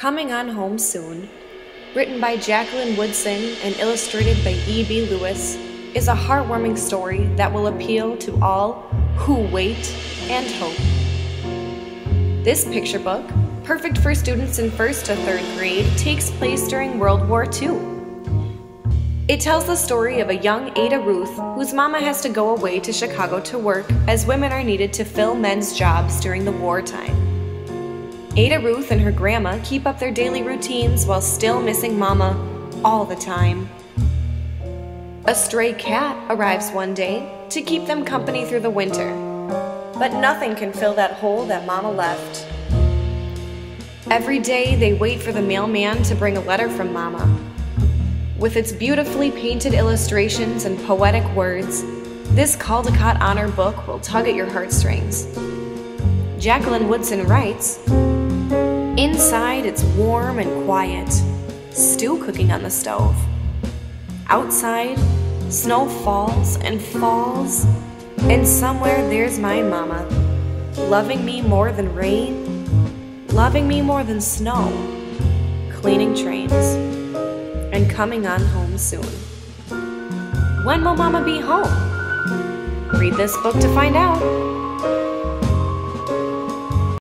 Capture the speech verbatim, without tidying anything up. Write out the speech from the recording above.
Coming on Home Soon, written by Jacqueline Woodson and illustrated by E B Lewis, is a heartwarming story that will appeal to all who wait and hope. This picture book, perfect for students in first to third grade, takes place during World War Two. It tells the story of a young Ada Ruth whose mama has to go away to Chicago to work as women are needed to fill men's jobs during the wartime. Ada Ruth and her grandma keep up their daily routines while still missing mama all the time. A stray cat arrives one day to keep them company through the winter, but nothing can fill that hole that mama left. Every day they wait for the mailman to bring a letter from mama. With its beautifully painted illustrations and poetic words, this Caldecott Honor book will tug at your heartstrings. Jacqueline Woodson writes, "Inside it's warm and quiet, stew cooking on the stove. Outside, snow falls and falls, and somewhere there's my mama, loving me more than rain, loving me more than snow, cleaning trains, and coming on home soon. When will mama be home? Read this book to find out."